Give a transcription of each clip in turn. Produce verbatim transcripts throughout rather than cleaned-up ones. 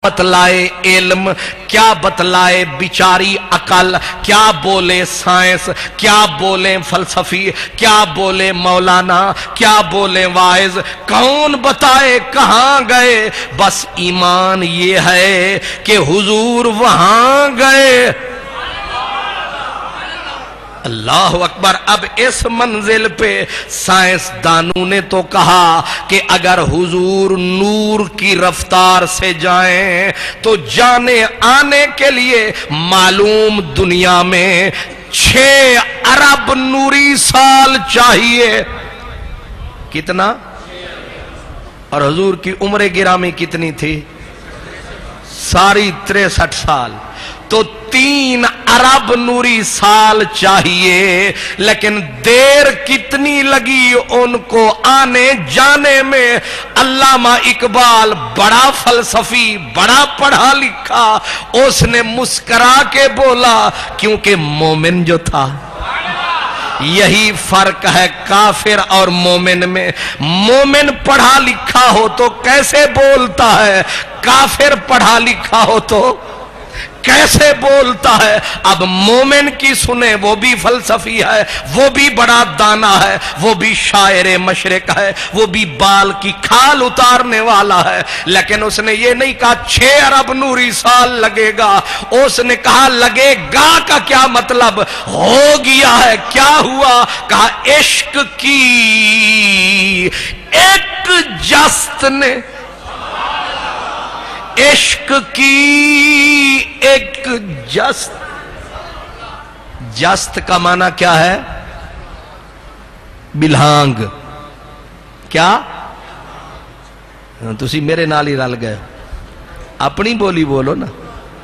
बतलाए इल्म, क्या बतलाए बिचारी अकल, क्या बोले साइंस, क्या बोले फलसफी, क्या बोले मौलाना, क्या बोले वाइज, कौन बताए कहां गए। बस ईमान ये है कि हुजूर वहां गए। अल्लाह अकबर। अब इस मंजिल पे साइंसदानों ने तो कहा कि अगर हुजूर नूर की रफ्तार से जाएं तो जाने आने के लिए मालूम दुनिया में छह अरब नूरी साल चाहिए। कितना? और हुजूर की उम्र गिरामी कितनी थी? सारी तिरसठ साल। तो तीन अरब नूरी साल चाहिए, लेकिन देर कितनी लगी उनको आने जाने में। अल्लामा इकबाल बड़ा फलसफी, बड़ा पढ़ा लिखा, उसने मुस्करा के बोला, क्योंकि मोमिन जो था, यही फर्क है काफिर और मोमिन में। मोमिन पढ़ा लिखा हो तो कैसे बोलता है, काफिर पढ़ा लिखा हो तो कैसे बोलता है। अब मोमिन की सुने, वो भी फलसफी है, वो भी बड़ा दाना है, वो भी शायर मशरिक है, वो भी बाल की खाल उतारने वाला है। लेकिन उसने ये नहीं कहा छह अरब नूरी साल लगेगा, उसने कहा लगेगा का क्या मतलब, हो गया है। क्या हुआ? कहा इश्क की एक जस्त ने, इश्क की एक जस्त। जस्त का माना क्या है? बिल्हांग। क्या? तुसी मेरे नाल ही रल गए, अपनी बोली बोलो ना।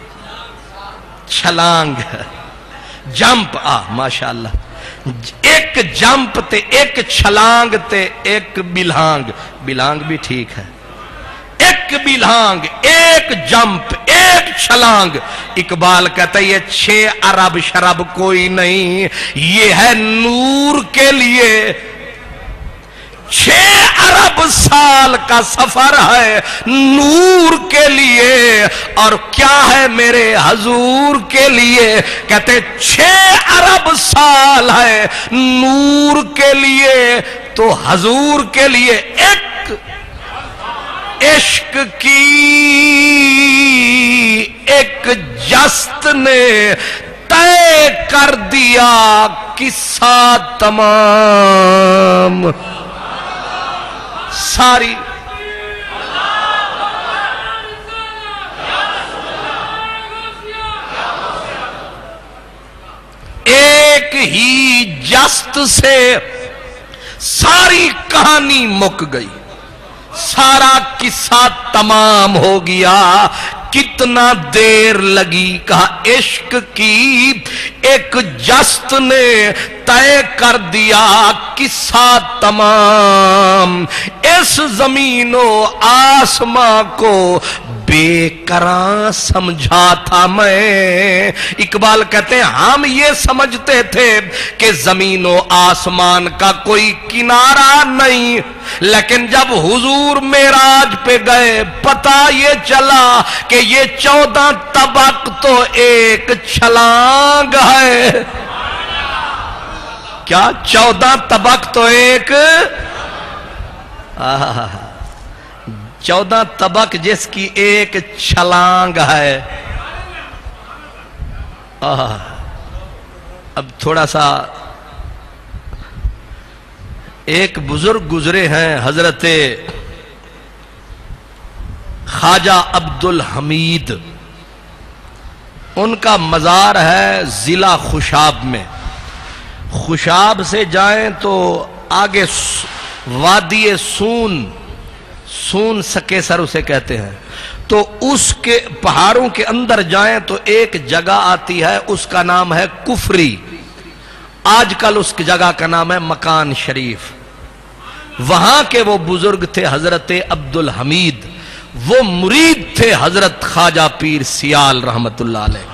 छलांग, जंप। आ माशाअल्लाह। एक जंप ते एक छलांग ते एक बिल्हांग। बिल्हांग भी ठीक है। एक बिल्हांग, एक जंप, एक छलांग। इकबाल कहता है ये छह अरब शरब कोई नहीं, ये है नूर के लिए छह अरब साल का सफर है, नूर के लिए। और क्या है मेरे हजूर के लिए? कहते छह अरब साल है नूर के लिए, तो हजूर के लिए एक इश्क की एक जस्त ने तय कर दिया किस्सा तमाम। सारी एक ही जस्त से सारी कहानी मुक गई, सारा किस्सा तमाम हो गया। कितना देर लगी? कहा इश्क की एक जस्त ने तय कर दिया किस्सा तमाम। इस जमीनो आसमां को बेकरां समझा था मैं। इकबाल कहते हैं हम ये समझते थे कि जमीनो आसमान का कोई किनारा नहीं, लेकिन जब हुजूर मेराज पे गए पता ये चला कि ये चौदह तबक तो एक छलांग है। क्या? चौदह तबक तो एक, आहा, चौदह तबक जिसकी एक छलांग है। आहा, अब थोड़ा सा, एक बुजुर्ग गुजरे हैं हजरते ख्वाजा अब्दुल हमीद, उनका मजार है जिला खुशाब में। खुशाब से जाएं तो आगे वादी सून, सून सकेसर उसे कहते हैं, तो उसके पहाड़ों के अंदर जाएं तो एक जगह आती है, उसका नाम है कुफरी। आजकल उस जगह का नाम है मकान शरीफ। वहां के वो बुजुर्ग थे हजरत अब्दुल हमीद, वो मुरीद थे हजरत ख्वाजा पीर सियाल रहमतुल्लाह अलैह।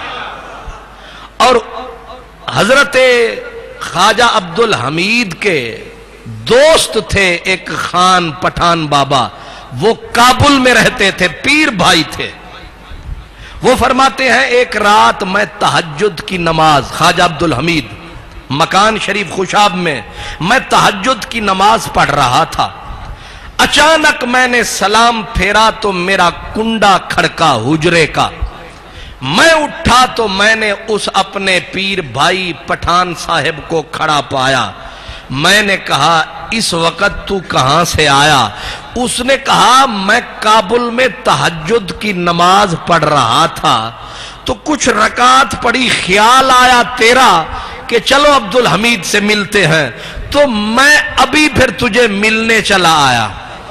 और हजरत ख्वाजा अब्दुल हमीद के दोस्त थे एक खान पठान बाबा, وہ کابل میں رہتے تھے، پیر بھائی تھے. وہ فرماتے ہیں ایک رات میں تہجد کی نماز، خواجہ عبدالحمید، مکان شریف خوشاب میں، میں تہجد کی نماز پڑھ رہا تھا. اچانک میں نے سلام پھیرا تو میرا کنڈا کھڑکا حجرے کا. میں اٹھا تو میں نے اس اپنے پیر بھائی پٹھان صاحب کو کھڑا پایا. میں نے کہا اس وقت تو کہاں سے آیا؟ اس نے کہا میں کابل میں تہجد کی نماز پڑھ رہا تھا تو کچھ رکعت پڑی، خیال آیا تیرا کہ چلو عبدالحمید سے ملتے ہیں، تو میں ابھی پھر تجھے ملنے چلا آیا.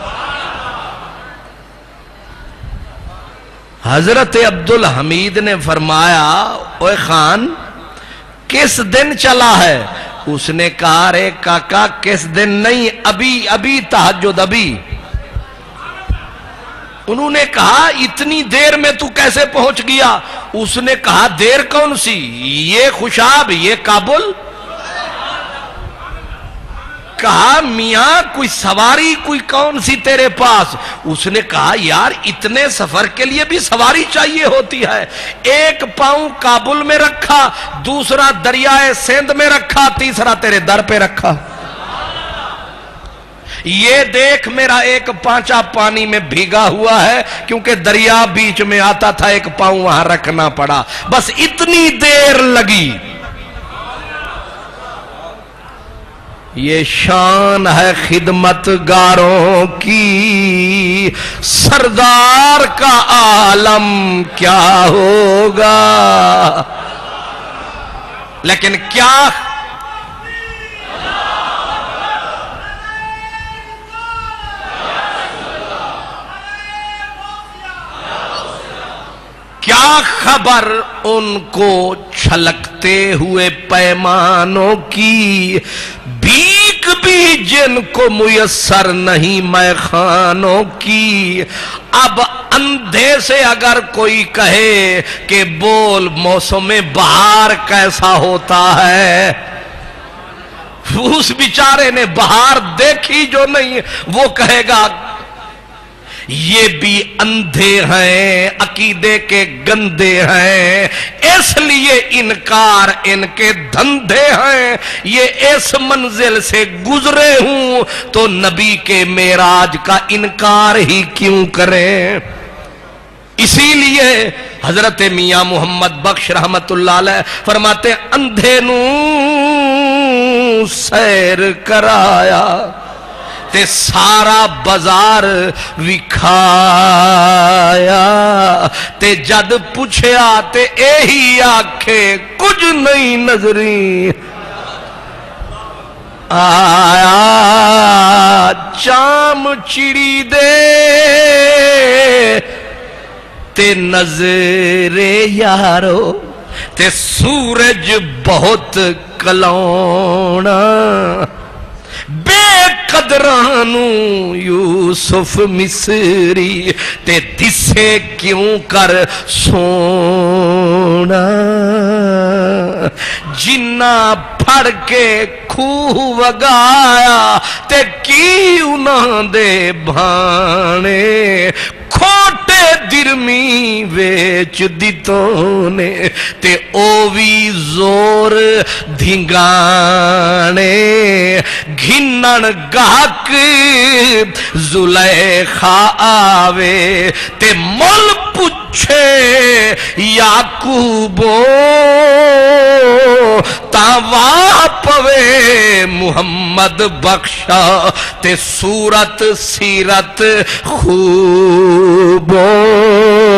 حضرت عبدالحمید نے فرمایا اوے خان کس دن چلا ہے؟ اس نے کہا رے کاکا کس دن نہیں، ابھی ابھی تہجد ابھی. انہوں نے کہا اتنی دیر میں تو کیسے پہنچ گیا؟ اس نے کہا دیر کون سی، یہ خوشاب یہ کابل. کہا میاں کوئی سواری کوئی کون سی تیرے پاس؟ اس نے کہا یار اتنے سفر کے لیے بھی سواری چاہیے ہوتی ہے. ایک پاؤں کابل میں رکھا، دوسرا دریائے سندھ میں رکھا، تیسرا تیرے در پہ رکھا. یہ دیکھ میرا ایک پانچا پانی میں بھیگا ہوا ہے کیونکہ دریا بیچ میں آتا تھا، ایک پاؤں وہاں رکھنا پڑا، بس اتنی دیر لگی. یہ شان ہے خدمت گاروں کی، سردار کا عالم کیا ہوگا. لیکن کیا کیا خبر ان کو چھلکتے ہوئے پیمانوں کی، بھیک بھی جن کو میسر نہیں میں خانوں کی. اب اندھے سے اگر کوئی کہے کہ بول موسم بہار کیسا ہوتا ہے، اس بیچارے نے بہار دیکھی جو نہیں، وہ کہے گا یہ بھی اندھے ہیں، عقیدے کے گندے ہیں، اس لیے انکار ان کے دھندے ہیں. یہ اس منزل سے گزرے ہوں تو نبی کے معراج کا انکار ہی کیوں کریں. اسی لیے حضرت میاں محمد بخش رحمت اللہ علیہ فرماتے اندھے نو سیر کرایا تے سارا بازار وکھایا، تے جد پوچھیا تے ایہی آکھے کچھ نہیں نظری آیا. چام چڑی دے تے نظر یارو تے سورج بہت کلونا، بے قدرانو یوسف مصری تے دسے کیوں کر سونا. جنہ پھڑ کے خوہ وگایا تے کی انہاں دے بھانے، کھوٹے درمی ویچ دیتوں نے تے او وی زور دھنگانے. گھنن گاہک زلیخا آوے تے مل پوچھے یعقوبو، تاوا پوے محمد بخشا تے صورت سیرت خوبو.